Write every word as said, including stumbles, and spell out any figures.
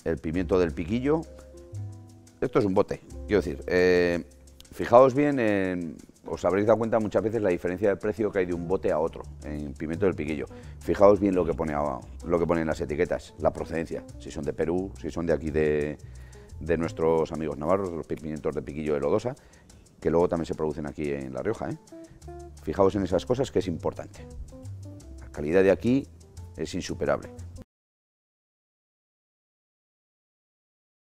el pimiento del piquillo. Esto es un bote, quiero decir, eh, fijaos bien, en, os habréis dado cuenta muchas veces la diferencia de precio que hay de un bote a otro en pimiento del piquillo. Fijaos bien lo que pone, lo que pone en las etiquetas, la procedencia, si son de Perú, si son de aquí de, de nuestros amigos navarros, los pimientos de piquillo de Lodosa, que luego también se producen aquí en La Rioja, ¿eh? Fijaos en esas cosas, que es importante. La calidad de aquí es insuperable.